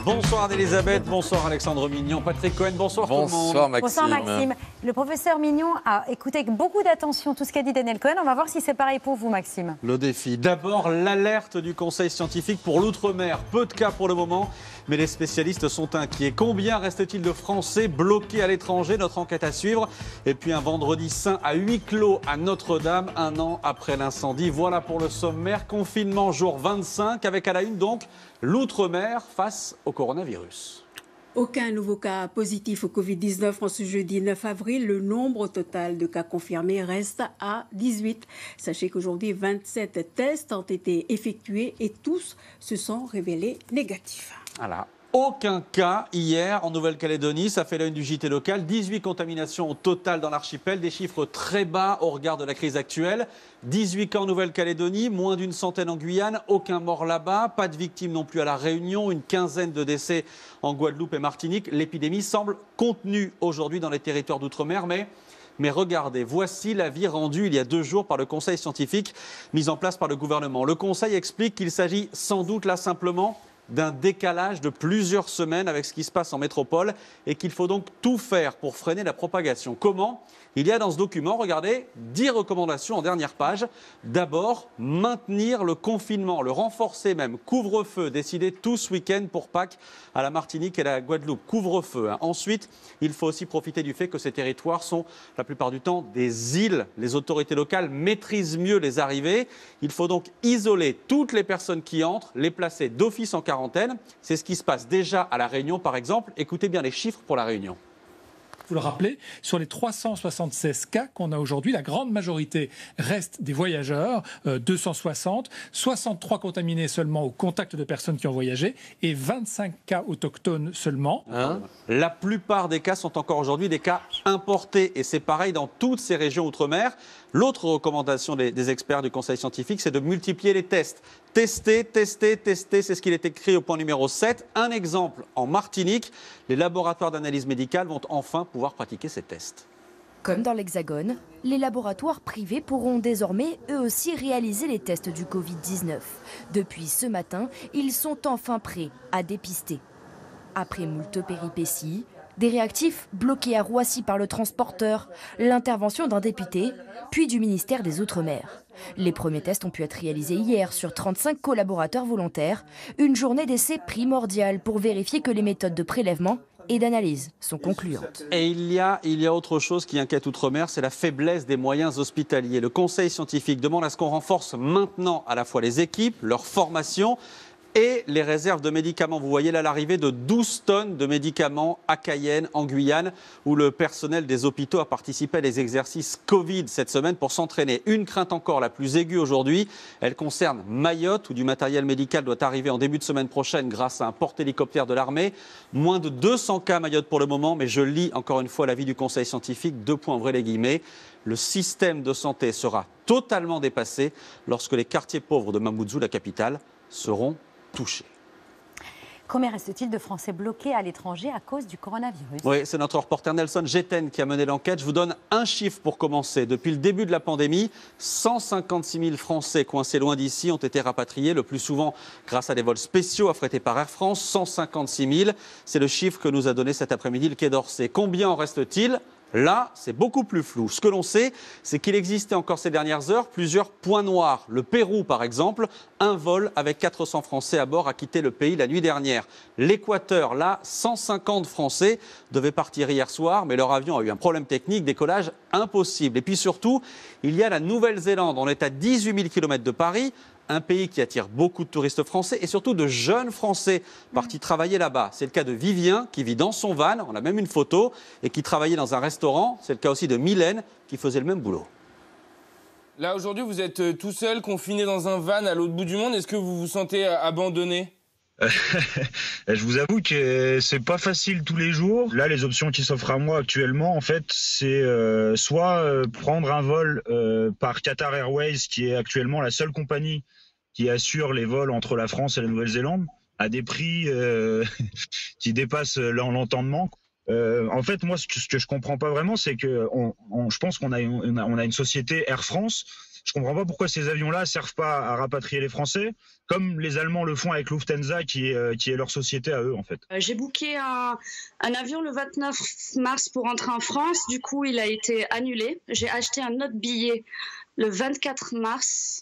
Bonsoir Elisabeth, bonsoir Alexandre Mignon, Patrick Cohen, bonsoir tout le monde. Bonsoir Maxime. Bonsoir Maxime. Le professeur Mignon a écouté avec beaucoup d'attention tout ce qu'a dit Daniel Cohen. On va voir si c'est pareil pour vous Maxime. Le défi. D'abord, l'alerte du Conseil scientifique pour l'outre-mer. Peu de cas pour le moment, mais les spécialistes sont inquiets. Combien reste-t-il de Français bloqués à l'étranger? Notre enquête à suivre. Et puis un vendredi saint à huis clos à Notre-Dame, un an après l'incendie. Voilà pour le sommaire. Confinement jour 25, avec à la une donc l'outre-mer face au coronavirus. Aucun nouveau cas positif au Covid-19 en ce jeudi 9 avril. Le nombre total de cas confirmés reste à 18. Sachez qu'aujourd'hui, 27 tests ont été effectués et tous se sont révélés négatifs. Voilà. Aucun cas hier en Nouvelle-Calédonie, ça fait la une du JT local. 18 contaminations au total dans l'archipel, des chiffres très bas au regard de la crise actuelle. 18 cas en Nouvelle-Calédonie, moins d'une centaine en Guyane, aucun mort là-bas, pas de victimes non plus à La Réunion, une quinzaine de décès en Guadeloupe et Martinique. L'épidémie semble contenue aujourd'hui dans les territoires d'outre-mer, mais regardez, voici l'avis rendu il y a 2 jours par le Conseil scientifique mis en place par le gouvernement. Le Conseil explique qu'il s'agit sans doute là simplement d'un décalage de plusieurs semaines avec ce qui se passe en métropole et qu'il faut donc tout faire pour freiner la propagation. Comment ? Il y a dans ce document, regardez, 10 recommandations en dernière page. D'abord, maintenir le confinement, le renforcer même. Couvre-feu, décidé tout ce week-end pour Pâques à la Martinique et la Guadeloupe. Couvre-feu. Ensuite, il faut aussi profiter du fait que ces territoires sont la plupart du temps des îles. Les autorités locales maîtrisent mieux les arrivées. Il faut donc isoler toutes les personnes qui entrent, les placer d'office en quarantaine. C'est ce qui se passe déjà à La Réunion par exemple. Écoutez bien les chiffres pour La Réunion. Vous le rappelez, sur les 376 cas qu'on a aujourd'hui, la grande majorité reste des voyageurs, 260, 63 contaminés seulement au contact de personnes qui ont voyagé et 25 cas autochtones seulement. La plupart des cas sont encore aujourd'hui des cas importés et c'est pareil dans toutes ces régions outre-mer. L'autre recommandation des experts du Conseil scientifique, c'est de multiplier les tests. Tester, c'est ce qu'il est écrit au point numéro 7. Un exemple, en Martinique, les laboratoires d'analyse médicale vont enfin pouvoir pratiquer ces tests. Comme dans l'Hexagone, les laboratoires privés pourront désormais eux aussi réaliser les tests du Covid-19. Depuis ce matin, ils sont enfin prêts à dépister. Après moult péripéties, des réactifs bloqués à Roissy par le transporteur, l'intervention d'un député, puis du ministère des Outre-mer. Les premiers tests ont pu être réalisés hier sur 35 collaborateurs volontaires, une journée d'essai primordiale pour vérifier que les méthodes de prélèvement et d'analyse sont concluantes. Et il y a autre chose qui inquiète Outre-mer, c'est la faiblesse des moyens hospitaliers. Le Conseil scientifique demande à ce qu'on renforce maintenant à la fois les équipes, leur formation, et les réserves de médicaments. Vous voyez là l'arrivée de 12 tonnes de médicaments à Cayenne, en Guyane, où le personnel des hôpitaux a participé à des exercices Covid cette semaine pour s'entraîner. Une crainte encore la plus aiguë aujourd'hui, elle concerne Mayotte, où du matériel médical doit arriver en début de semaine prochaine grâce à un porte-hélicoptère de l'armée. Moins de 200 cas à Mayotte pour le moment, mais je lis encore une fois l'avis du Conseil scientifique, 2 points ouvrez les guillemets. Le système de santé sera totalement dépassé lorsque les quartiers pauvres de Mamoudzou, la capitale, seront touchés. Combien reste-t-il de Français bloqués à l'étranger à cause du coronavirus? Oui, c'est notre reporter Nelson Géten qui a mené l'enquête. Je vous donne un chiffre pour commencer. Depuis le début de la pandémie, 156 000 Français coincés loin d'ici ont été rapatriés, le plus souvent grâce à des vols spéciaux affrétés par Air France. 156 000, c'est le chiffre que nous a donné cet après-midi le Quai d'Orsay. Combien en reste-t-il ? Là, c'est beaucoup plus flou. Ce que l'on sait, c'est qu'il existait encore ces dernières heures plusieurs points noirs. Le Pérou, par exemple, un vol avec 400 Français à bord a quitté le pays la nuit dernière. L'Équateur, là, 150 Français devaient partir hier soir, mais leur avion a eu un problème technique, décollage impossible. Et puis surtout, il y a la Nouvelle-Zélande. On est à 18 000 km de Paris. Un pays qui attire beaucoup de touristes français et surtout de jeunes Français partis travailler là-bas. C'est le cas de Vivien qui vit dans son van, on a même une photo, et qui travaillait dans un restaurant. C'est le cas aussi de Mylène qui faisait le même boulot. Là, aujourd'hui, vous êtes tout seul, confiné dans un van à l'autre bout du monde. Est-ce que vous vous sentez abandonné ? Je vous avoue que c'est pas facile tous les jours. Là, les options qui s'offrent à moi actuellement, en fait, c'est soit prendre un vol par Qatar Airways, qui est actuellement la seule compagnie qui assure les vols entre la France et la Nouvelle-Zélande à des prix qui dépassent l'entendement. En fait, moi, ce que je comprends pas vraiment, c'est que je pense qu'on a une société Air France. Je comprends pas pourquoi ces avions-là servent pas à rapatrier les Français, comme les Allemands le font avec Lufthansa, qui est leur société à eux, en fait. J'ai booké un avion le 29 mars pour rentrer en France. Du coup, il a été annulé. J'ai acheté un autre billet le 24 mars.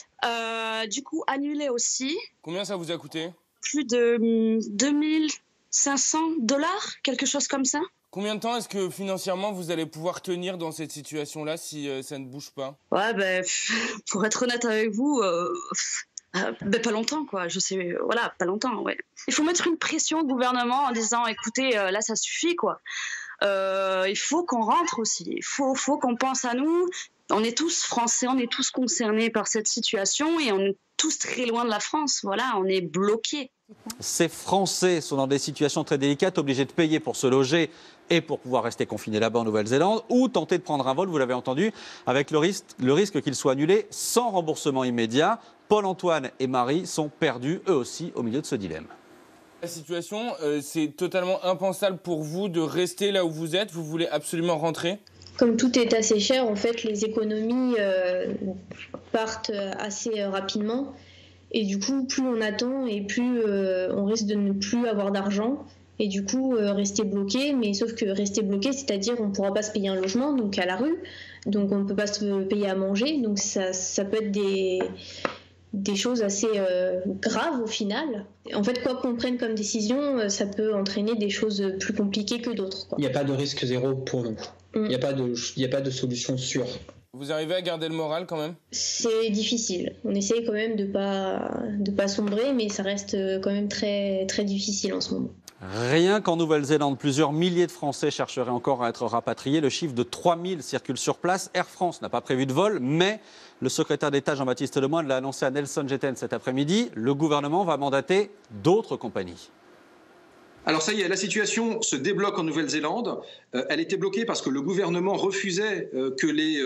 Du coup, annulé aussi. Combien ça vous a coûté? Plus de 2500 $, quelque chose comme ça. Combien de temps est-ce que financièrement vous allez pouvoir tenir dans cette situation-là si ça ne bouge pas? Ouais, ben, pour être honnête avec vous, ben, pas longtemps, quoi. Je sais, voilà, pas longtemps, ouais. Il faut mettre une pression au gouvernement en disant, écoutez, là, ça suffit, quoi. Il faut qu'on rentre aussi. Il faut qu'on pense à nous. On est tous français, on est tous concernés par cette situation et on est tous très loin de la France. Voilà, on est bloqués. Ces Français sont dans des situations très délicates, obligés de payer pour se loger et pour pouvoir rester confinés là-bas en Nouvelle-Zélande, ou tenter de prendre un vol, vous l'avez entendu, avec le risque qu'il soit annulé sans remboursement immédiat. Paul-Antoine et Marie sont perdus, eux aussi, au milieu de ce dilemme. La situation, c'est totalement impensable pour vous de rester là où vous êtes. Vous voulez absolument rentrer? Comme tout est assez cher, en fait, les économies partent assez rapidement. Et du coup, plus on attend et plus on risque de ne plus avoir d'argent. Et du coup, rester bloqué. Mais sauf que rester bloqué, c'est-à-dire on ne pourra pas se payer un logement, donc à la rue. Donc on ne peut pas se payer à manger. Donc ça peut être des choses assez graves au final. En fait, quoi qu'on prenne comme décision, ça peut entraîner des choses plus compliquées que d'autres. Il n'y a pas de risque zéro pour nous. Il n'y a pas de solution sûre. Vous arrivez à garder le moral quand même? C'est difficile. On essaye quand même de pas sombrer, mais ça reste quand même très, très difficile en ce moment. Rien qu'en Nouvelle-Zélande, plusieurs milliers de Français chercheraient encore à être rapatriés. Le chiffre de 3000 circule sur place. Air France n'a pas prévu de vol, mais le secrétaire d'État Jean-Baptiste Lemoyne l'a annoncé à Nelson Jetén cet après-midi. Le gouvernement va mandater d'autres compagnies. Alors ça y est, la situation se débloque en Nouvelle-Zélande. Elle était bloquée parce que le gouvernement refusait que les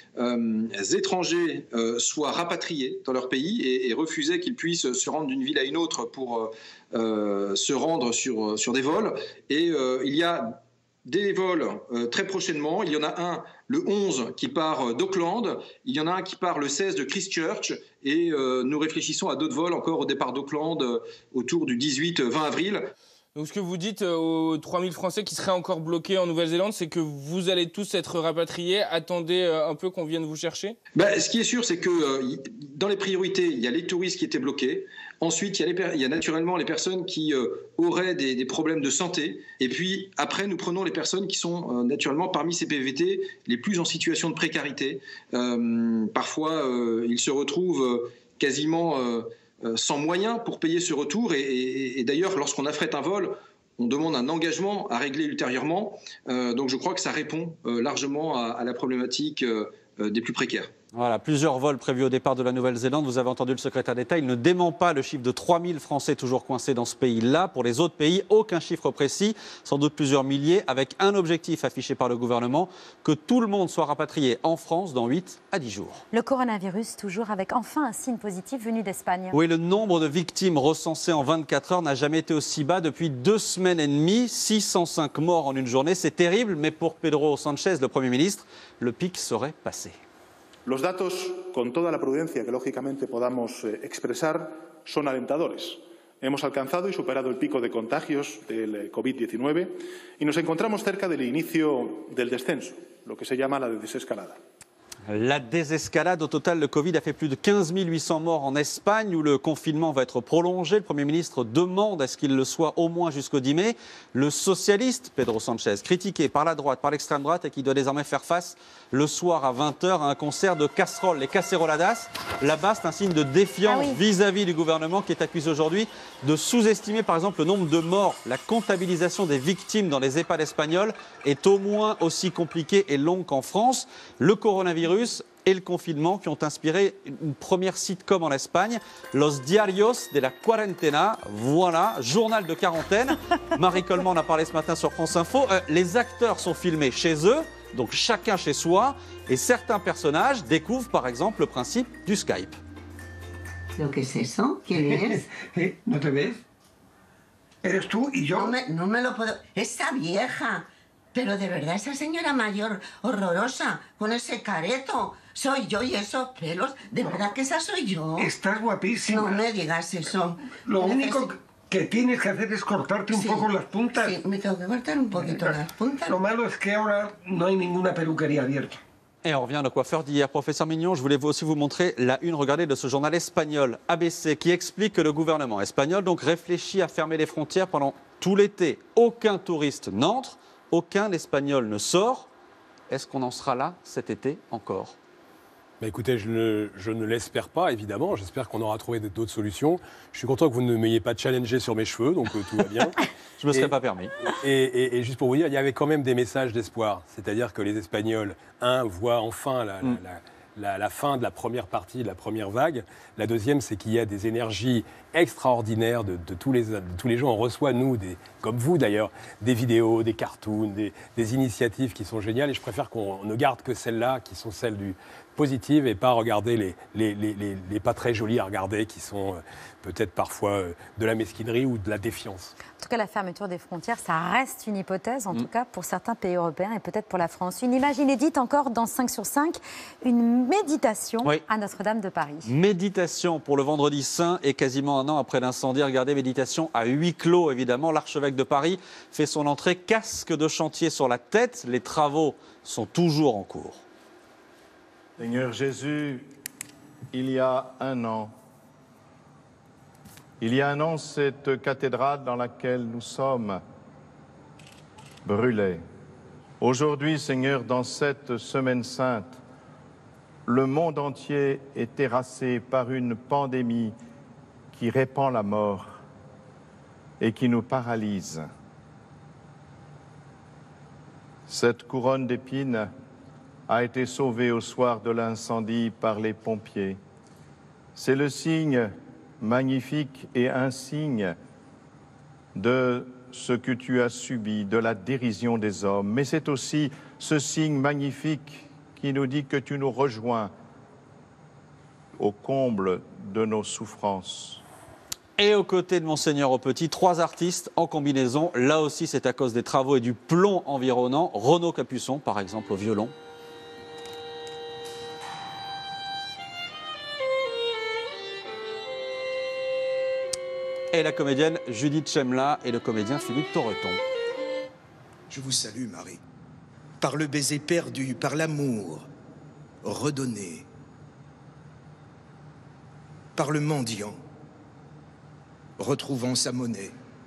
étrangers soient rapatriés dans leur pays et refusait qu'ils puissent se rendre d'une ville à une autre pour se rendre sur des vols. Et il y a des vols très prochainement. Il y en a un le 11 qui part d'Auckland. Il y en a un qui part le 16 de Christchurch. Et nous réfléchissons à d'autres vols encore au départ d'Auckland autour du 18-20 avril. Donc ce que vous dites aux 3000 Français qui seraient encore bloqués en Nouvelle-Zélande, c'est que vous allez tous être rapatriés. Attendez un peu qu'on vienne vous chercher? Ce qui est sûr, c'est que dans les priorités, il y a les touristes qui étaient bloqués. Ensuite, il y a naturellement les personnes qui auraient des problèmes de santé. Et puis après, nous prenons les personnes qui sont naturellement parmi ces PVT les plus en situation de précarité. Parfois, ils se retrouvent quasiment sans moyens pour payer ce retour. Et d'ailleurs, lorsqu'on affrète un vol, on demande un engagement à régler ultérieurement. Donc je crois que ça répond largement à la problématique des plus précaires. Voilà, plusieurs vols prévus au départ de la Nouvelle-Zélande. Vous avez entendu le secrétaire d'État. Il ne dément pas le chiffre de 3000 Français toujours coincés dans ce pays-là. Pour les autres pays, aucun chiffre précis, sans doute plusieurs milliers, avec un objectif affiché par le gouvernement, que tout le monde soit rapatrié en France dans 8 à 10 jours. Le coronavirus, toujours avec enfin un signe positif venu d'Espagne. Oui, le nombre de victimes recensées en 24 heures n'a jamais été aussi bas depuis 2 semaines et demie. 605 morts en une journée, c'est terrible, mais pour Pedro Sánchez, le Premier ministre, le pic serait passé. Los datos, con toda la prudencia que lógicamente podamos expresar, son alentadores. Hemos alcanzado y superado el pico de contagios del COVID-19 y nos encontramos cerca del inicio del descenso, lo que se llama la desescalada. La désescalade, au total, le Covid a fait plus de 15 800 morts en Espagne où le confinement va être prolongé. Le Premier ministre demande à ce qu'il le soit au moins jusqu'au 10 mai. Le socialiste Pedro Sánchez, critiqué par la droite, par l'extrême droite et qui doit désormais faire face le soir à 20h à un concert de casseroles, les caceroladas. Là-bas, c'est un signe de défiance vis-à-vis du gouvernement qui est accusé aujourd'hui de sous-estimer par exemple le nombre de morts. La comptabilisation des victimes dans les EHPAD espagnols est au moins aussi compliquée et longue qu'en France. Le coronavirus et le confinement qui ont inspiré une première sitcom en Espagne, Los Diarios de la Cuarentena. Voilà, journal de quarantaine. Marie Coleman en a parlé ce matin sur France Info. Les acteurs sont filmés chez eux, donc chacun chez soi, et certains personnages découvrent par exemple le principe du Skype. ¿Lo que es eso? ¿Quién es? ¿No te ves? Eres tú y yo. No me lo puedo... Esa vieja. Pero de verdad, esa señora mayor horrorosa, con ese careto. Soy yo y esos pelos, de verdad que esa soy yo. Estás guapísima. No me digas eso. Lo único que tienes que hacer es cortarte un poco las puntas. Sí, me tengo que cortar un poquito las puntas. Lo malo es que ahora no hay ninguna peluquería abierta. Et on revient à nos coiffeurs d'hier. Professeur Mignon, je voulais aussi vous montrer la une, regardez, de ce journal espagnol, ABC, qui explique que le gouvernement espagnol donc réfléchit à fermer les frontières pendant tout l'été. Aucun touriste n'entre, aucun Espagnol ne sort. Est-ce qu'on en sera là cet été encore ? Bah écoutez, je ne l'espère pas, évidemment. J'espère qu'on aura trouvé d'autres solutions. Je suis content que vous ne m'ayez pas challengé sur mes cheveux, donc tout va bien. Je ne me serais pas permis. Et juste pour vous dire, il y avait quand même des messages d'espoir. C'est-à-dire que les Espagnols, voient enfin la fin de la première partie, de la première vague. La deuxième, c'est qu'il y a des énergies extraordinaires de tous les gens. On reçoit, nous, comme vous d'ailleurs, des vidéos, des cartoons, des initiatives qui sont géniales. Et je préfère qu'on ne garde que celles-là, qui sont celles positives, et pas regarder les pas très jolies à regarder, qui sont peut-être parfois de la mesquinerie ou de la défiance. En tout cas, la fermeture des frontières, ça reste une hypothèse, en tout cas pour certains pays européens et peut-être pour la France. Une image inédite encore dans 5 sur 5, une méditation à Notre-Dame de Paris. Méditation pour le vendredi saint et quasiment un an après l'incendie. Regardez, méditation à huis clos, évidemment. L'archevêque de Paris fait son entrée, casque de chantier sur la tête. Les travaux sont toujours en cours. Seigneur Jésus, il y a un an, cette cathédrale dans laquelle nous sommes brûlait. Aujourd'hui, Seigneur, dans cette semaine sainte, le monde entier est terrassé par une pandémie qui répand la mort et qui nous paralyse. Cette couronne d'épines a été sauvée au soir de l'incendie par les pompiers. C'est le signe magnifique et insigne de ce que tu as subi, de la dérision des hommes. Mais c'est aussi ce signe magnifique qui nous dit que tu nous rejoins au comble de nos souffrances. Et aux côtés de Monseigneur au Petit, 3 artistes en combinaison. Là aussi, c'est à cause des travaux et du plomb environnant. Renaud Capuçon, par exemple, au violon. Et la comédienne Judith Chemla et le comédien Philippe Torreton. Je vous salue, Marie. Par le baiser perdu, par l'amour redonné, par le mendiant retrouvant sa monnaie.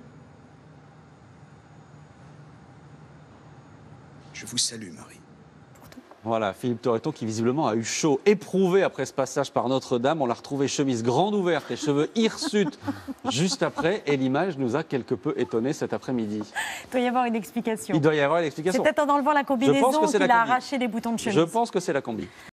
Je vous salue, Marie. Voilà, Philippe Torreton qui visiblement a eu chaud, éprouvé après ce passage par Notre-Dame. On l'a retrouvé chemise grande ouverte et cheveux hirsutes juste après. Et l'image nous a quelque peu étonnés cet après-midi. Il doit y avoir une explication. Il doit y avoir une explication. C'est peut-être en enlevant la combinaison qu'il a arraché les boutons de chemise. Je pense que c'est la combi.